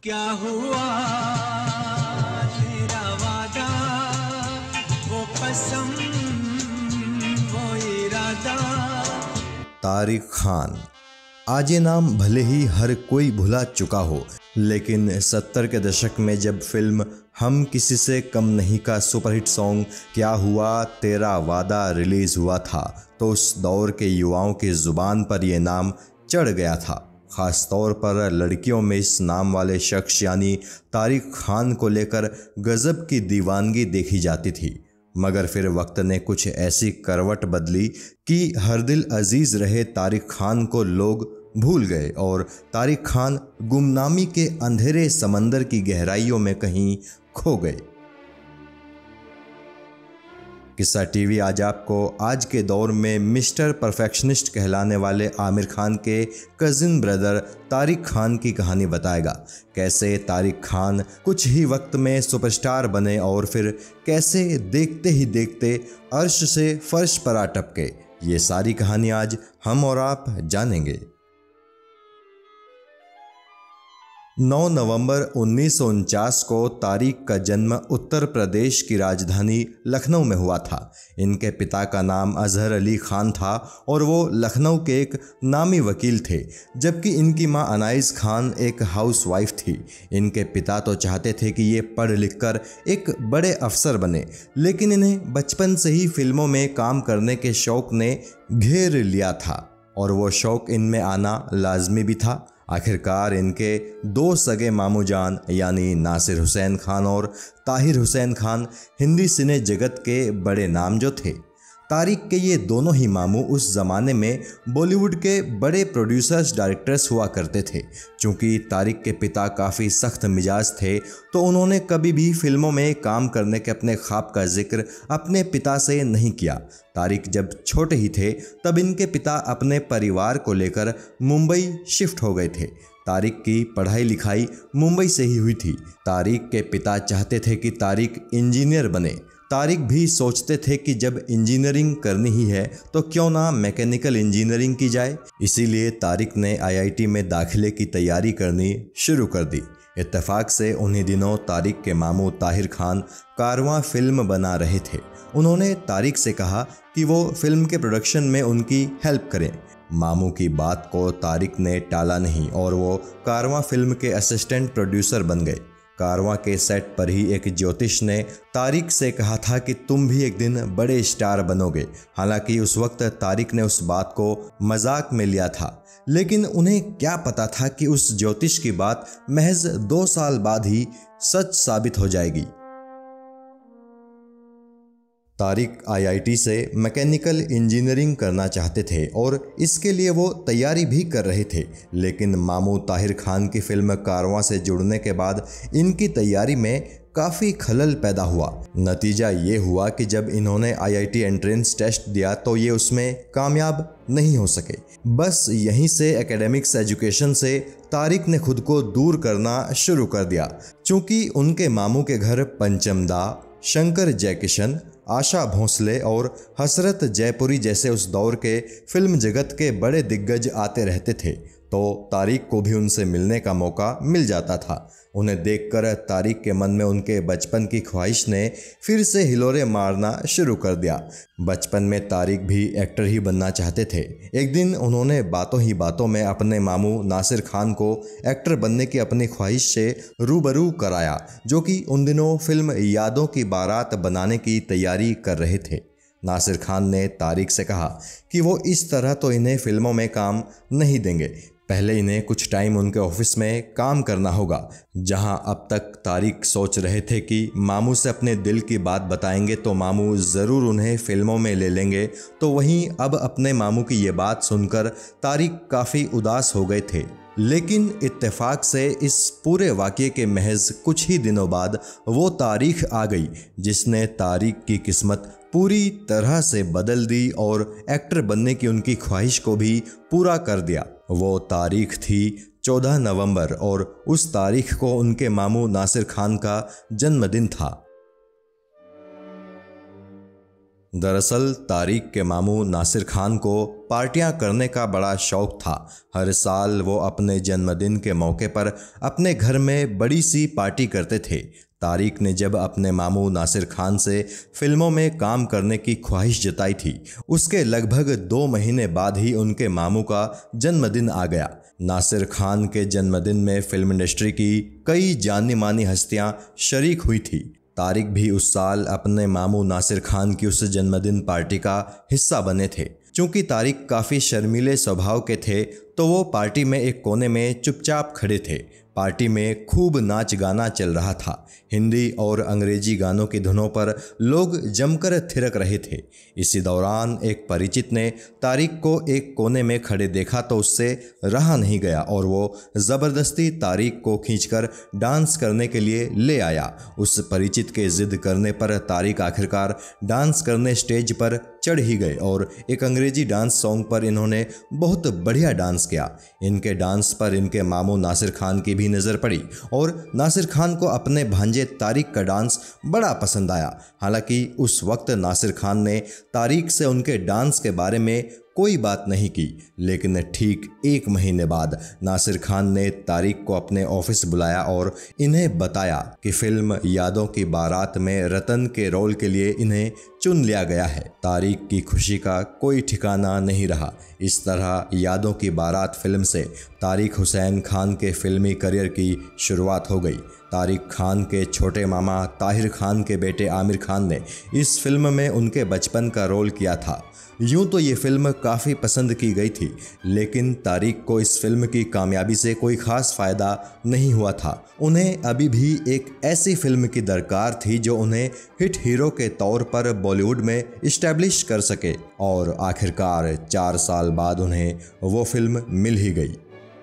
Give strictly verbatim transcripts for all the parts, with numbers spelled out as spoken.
क्या हुआ तेरा वादा, वो कसम वो इरादा। तारिक खान। आज ये नाम भले ही हर कोई भुला चुका हो, लेकिन सत्तर के दशक में जब फिल्म हम किसी से कम नहीं का सुपरहिट सॉन्ग क्या हुआ तेरा वादा रिलीज़ हुआ था, तो उस दौर के युवाओं की ज़ुबान पर यह नाम चढ़ गया था। ख़ास तौर पर लड़कियों में इस नाम वाले शख्स यानी तारिक खान को लेकर गज़ब की दीवानगी देखी जाती थी। मगर फिर वक्त ने कुछ ऐसी करवट बदली कि हर दिल अजीज़ रहे तारिक खान को लोग भूल गए और तारिक खान गुमनामी के अंधेरे समंदर की गहराइयों में कहीं खो गए। किस्सा टीवी आज आपको आज के दौर में मिस्टर परफेक्शनिस्ट कहलाने वाले आमिर खान के कजिन ब्रदर तारिक खान की कहानी बताएगा। कैसे तारिक खान कुछ ही वक्त में सुपरस्टार बने और फिर कैसे देखते ही देखते अर्श से फर्श पर आ टपके। ये सारी कहानी आज हम और आप जानेंगे। नौ नवंबर उन्नीस सौ उनचास को तारिक का जन्म उत्तर प्रदेश की राजधानी लखनऊ में हुआ था। इनके पिता का नाम अजहर अली खान था और वो लखनऊ के एक नामी वकील थे, जबकि इनकी मां अनाइस खान एक हाउसवाइफ थी। इनके पिता तो चाहते थे कि ये पढ़ लिख कर एक बड़े अफसर बने, लेकिन इन्हें बचपन से ही फिल्मों में काम करने के शौक़ ने घेर लिया था और वो शौक़ इनमें आना लाजमी भी था। आखिरकार इनके दो सगे मामू जान यानी नासिर हुसैन खान और ताहिर हुसैन खान हिंदी सिने जगत के बड़े नाम जो थे। तारिक के ये दोनों ही मामू उस ज़माने में बॉलीवुड के बड़े प्रोड्यूसर्स डायरेक्टर्स हुआ करते थे। चूँकि तारिक के पिता काफ़ी सख्त मिजाज थे, तो उन्होंने कभी भी फिल्मों में काम करने के अपने ख्वाब का जिक्र अपने पिता से नहीं किया। तारिक जब छोटे ही थे तब इनके पिता अपने परिवार को लेकर मुंबई शिफ्ट हो गए थे। तारिक की पढ़ाई लिखाई मुंबई से ही हुई थी। तारिक के पिता चाहते थे कि तारिक इंजीनियर बने। तारिक भी सोचते थे कि जब इंजीनियरिंग करनी ही है तो क्यों ना मैकेनिकल इंजीनियरिंग की जाए। इसीलिए तारिक ने आईआईटी में दाखिले की तैयारी करनी शुरू कर दी। इत्तेफाक से उन्हीं दिनों तारिक के मामू ताहिर खान कारवां फिल्म बना रहे थे। उन्होंने तारिक से कहा कि वो फिल्म के प्रोडक्शन में उनकी हेल्प करें। मामू की बात को तारिक ने टाला नहीं और वो कारवां फिल्म के असिस्टेंट प्रोड्यूसर बन गए। कारवां के सेट पर ही एक ज्योतिष ने तारिक से कहा था कि तुम भी एक दिन बड़े स्टार बनोगे। हालांकि उस वक्त तारिक ने उस बात को मजाक में लिया था, लेकिन उन्हें क्या पता था कि उस ज्योतिष की बात महज दो साल बाद ही सच साबित हो जाएगी। तारिक आईआईटी से मैकेनिकल इंजीनियरिंग करना चाहते थे और इसके लिए वो तैयारी भी कर रहे थे, लेकिन मामू ताहिर खान की फिल्म कारवां से जुड़ने के बाद इनकी तैयारी में काफ़ी खलल पैदा हुआ। नतीजा ये हुआ कि जब इन्होंने आईआईटी एंट्रेंस टेस्ट दिया तो ये उसमें कामयाब नहीं हो सके। बस यहीं से एकेडमिक्स एजुकेशन से तारिक ने खुद को दूर करना शुरू कर दिया। चूँकि उनके मामू के घर पंचमदा, शंकर जयकिशन, आशा भोंसले और हसरत जयपुरी जैसे उस दौर के फिल्म जगत के बड़े दिग्गज आते रहते थे, तो तारिक को भी उनसे मिलने का मौका मिल जाता था। उन्हें देखकर तारिक के मन में उनके बचपन की ख्वाहिश ने फिर से हिलोरे मारना शुरू कर दिया। बचपन में तारिक भी एक्टर ही बनना चाहते थे। एक दिन उन्होंने बातों ही बातों में अपने मामू नासिर खान को एक्टर बनने की अपनी ख्वाहिश से रूबरू कराया, जो कि उन दिनों फिल्म यादों की बारात बनाने की तैयारी कर रहे थे। नासिर खान ने तारिक से कहा कि वो इस तरह तो इन्हें फिल्मों में काम नहीं देंगे, पहले इन्हें कुछ टाइम उनके ऑफिस में काम करना होगा। जहां अब तक तारिक सोच रहे थे कि मामू से अपने दिल की बात बताएंगे तो मामू ज़रूर उन्हें फिल्मों में ले लेंगे, तो वहीं अब अपने मामू की ये बात सुनकर तारिक काफ़ी उदास हो गए थे। लेकिन इत्तेफाक से इस पूरे वाक़ये के महज कुछ ही दिनों बाद वो तारीख आ गई जिसने तारिक की किस्मत पूरी तरह से बदल दी और एक्टर बनने की उनकी ख्वाहिश को भी पूरा कर दिया। वो तारीख थी चौदह नवंबर और उस तारीख को उनके मामू नासिर खान का जन्मदिन था। दरअसल तारिक के मामू नासिर खान को पार्टियां करने का बड़ा शौक था। हर साल वो अपने जन्मदिन के मौके पर अपने घर में बड़ी सी पार्टी करते थे। तारिक ने जब अपने मामू नासिर खान से फिल्मों में काम करने की ख्वाहिश जताई थी, उसके लगभग दो महीने बाद ही उनके मामू का जन्मदिन आ गया। नासिर खान के जन्मदिन में फिल्म इंडस्ट्री की कई जानी मानी हस्तियां शरीक हुई थी। तारिक भी उस साल अपने मामू नासिर खान की उस जन्मदिन पार्टी का हिस्सा बने थे। चूंकि तारिक काफ़ी शर्मीले स्वभाव के थे, तो वो पार्टी में एक कोने में चुपचाप खड़े थे। पार्टी में खूब नाच गाना चल रहा था। हिंदी और अंग्रेजी गानों की धुनों पर लोग जमकर थिरक रहे थे। इसी दौरान एक परिचित ने तारिक को एक कोने में खड़े देखा तो उससे रहा नहीं गया और वो ज़बरदस्ती तारिक को खींचकर डांस करने के लिए ले आया। उस परिचित के जिद करने पर तारिक आखिरकार डांस करने स्टेज पर चढ़ ही गए और एक अंग्रेजी डांस सॉन्ग पर इन्होंने बहुत बढ़िया डांस किया। इनके डांस पर इनके मामू नासिर खान की भी नज़र पड़ी और नासिर खान को अपने भांजे तारिक का डांस बड़ा पसंद आया। हालांकि उस वक्त नासिर खान ने तारिक से उनके डांस के बारे में कोई बात नहीं की, लेकिन ठीक एक महीने बाद नासिर खान ने तारिक को अपने ऑफिस बुलाया और इन्हें बताया कि फिल्म यादों की बारात में रतन के रोल के लिए इन्हें चुन लिया गया है। तारिक की खुशी का कोई ठिकाना नहीं रहा। इस तरह यादों की बारात फिल्म से तारिक हुसैन खान के फिल्मी करियर की शुरुआत हो गई। तारिक खान के छोटे मामा ताहिर खान के बेटे आमिर खान ने इस फिल्म में उनके बचपन का रोल किया था। यूं तो ये फिल्म काफ़ी पसंद की गई थी, लेकिन तारिक को इस फिल्म की कामयाबी से कोई ख़ास फ़ायदा नहीं हुआ था। उन्हें अभी भी एक ऐसी फिल्म की दरकार थी जो उन्हें हिट हीरो के तौर पर बॉलीवुड में इस्टेब्लिश कर सके, और आखिरकार चार साल बाद उन्हें वो फिल्म मिल ही गई।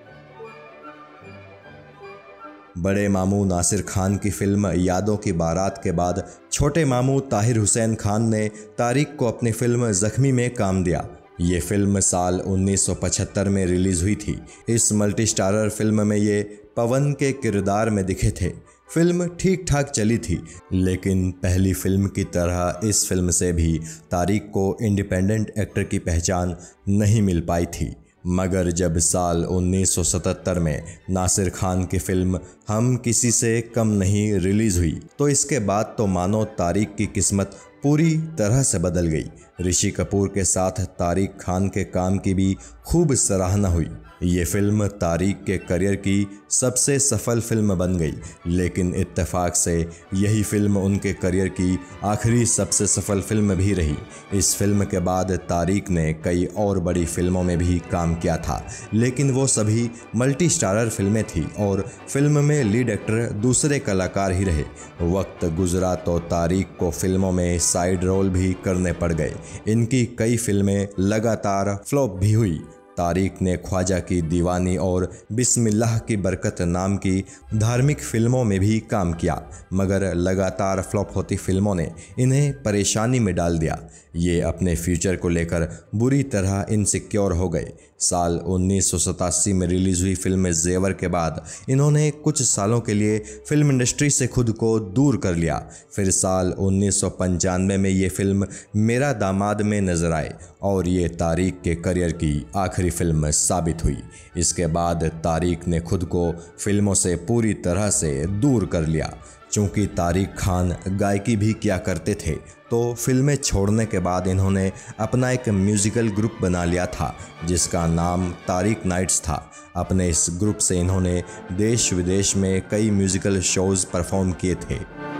बड़े मामू नासिर खान की फिल्म यादों की बारात के बाद छोटे मामू ताहिर हुसैन खान ने तारिक को अपनी फिल्म ज़ख्मी में काम दिया। ये फिल्म साल उन्नीस सौ पचहत्तर में रिलीज़ हुई थी। इस मल्टी स्टारर फिल्म में ये पवन के किरदार में दिखे थे। फिल्म ठीक ठाक चली थी, लेकिन पहली फिल्म की तरह इस फिल्म से भी तारिक को इंडिपेंडेंट एक्टर की पहचान नहीं मिल पाई थी। मगर जब साल उन्नीस सौ सतहत्तर में नासिर खान की फिल्म हम किसी से कम नहीं रिलीज़ हुई, तो इसके बाद तो मानो तारिक की किस्मत पूरी तरह से बदल गई। ऋषि कपूर के साथ तारिक खान के काम की भी खूब सराहना हुई। ये फिल्म तारिक के करियर की सबसे सफल फिल्म बन गई, लेकिन इत्तेफाक से यही फिल्म उनके करियर की आखिरी सबसे सफल फिल्म भी रही। इस फिल्म के बाद तारिक ने कई और बड़ी फिल्मों में भी काम किया था, लेकिन वो सभी मल्टी स्टारर फिल्में थी और फिल्म में लीड एक्टर दूसरे कलाकार ही रहे। वक्त गुजरा तो तारिक को फिल्मों में साइड रोल भी करने पड़ गए। इनकी कई फिल्में लगातार फ्लॉप भी हुई। तारिक ने ख्वाजा की दीवानी और बिस्मिल्लाह की बरकत नाम की धार्मिक फिल्मों में भी काम किया, मगर लगातार फ्लॉप होती फिल्मों ने इन्हें परेशानी में डाल दिया। ये अपने फ्यूचर को लेकर बुरी तरह इनसिक्योर हो गए। साल उन्नीस सौ सतासी में रिलीज़ हुई फिल्म जेवर के बाद इन्होंने कुछ सालों के लिए फिल्म इंडस्ट्री से खुद को दूर कर लिया। फिर साल उन्नीस सौ पंचानवे में ये फिल्म मेरा दामाद में नजर आए और ये तारिक के करियर की आखिरी फिल्म साबित हुई। इसके बाद तारिक ने खुद को फिल्मों से पूरी तरह से दूर कर लिया। चूँकि तारिक खान गायकी भी किया करते थे, तो फिल्में छोड़ने के बाद इन्होंने अपना एक म्यूज़िकल ग्रुप बना लिया था जिसका नाम तारिक नाइट्स था। अपने इस ग्रुप से इन्होंने देश विदेश में कई म्यूज़िकल शोज़ परफॉर्म किए थे।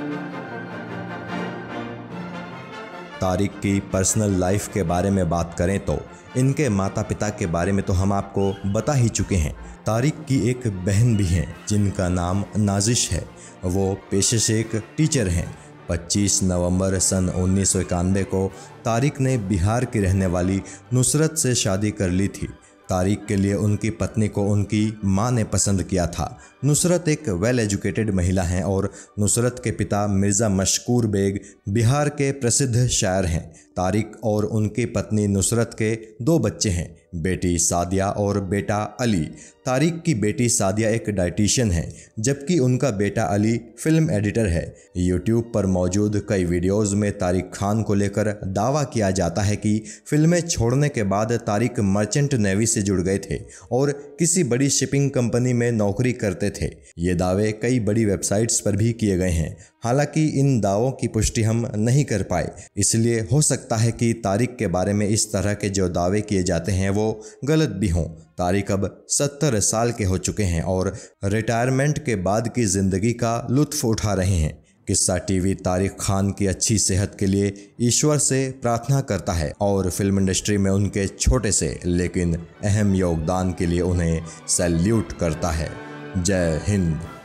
तारिक की पर्सनल लाइफ के बारे में बात करें तो इनके माता पिता के बारे में तो हम आपको बता ही चुके हैं। तारिक की एक बहन भी है जिनका नाम नाजिश है। वो पेशे से एक टीचर हैं। पच्चीस नवंबर सन उन्नीस सौ इक्यानवे को तारिक ने बिहार की रहने वाली नुसरत से शादी कर ली थी। तारिक के लिए उनकी पत्नी को उनकी मां ने पसंद किया था। नुसरत एक वेल एजुकेटेड महिला हैं और नुसरत के पिता मिर्ज़ा मशकूर बेग बिहार के प्रसिद्ध शायर हैं। तारिक और उनकी पत्नी नुसरत के दो बच्चे हैं। बेटी सादिया और बेटा अली। तारिक की बेटी सादिया एक डाइटिशियन है, जबकि उनका बेटा अली फिल्म एडिटर है। यूट्यूब पर मौजूद कई वीडियोस में तारिक खान को लेकर दावा किया जाता है कि फिल्में छोड़ने के बाद तारिक मर्चेंट नेवी से जुड़ गए थे और किसी बड़ी शिपिंग कंपनी में नौकरी करते थे। ये दावे कई बड़ी वेबसाइट्स पर भी किए गए हैं। हालांकि इन दावों की पुष्टि हम नहीं कर पाए, इसलिए हो सकता है कि तारिक के बारे में इस तरह के जो दावे किए जाते हैं वो गलत भी हों। तारिक अब सत्तर साल के हो चुके हैं और रिटायरमेंट के बाद की ज़िंदगी का लुत्फ़ उठा रहे हैं। किस्सा टीवी तारिक खान की अच्छी सेहत के लिए ईश्वर से प्रार्थना करता है और फिल्म इंडस्ट्री में उनके छोटे से लेकिन अहम योगदान के लिए उन्हें सैल्यूट करता है। जय हिंद।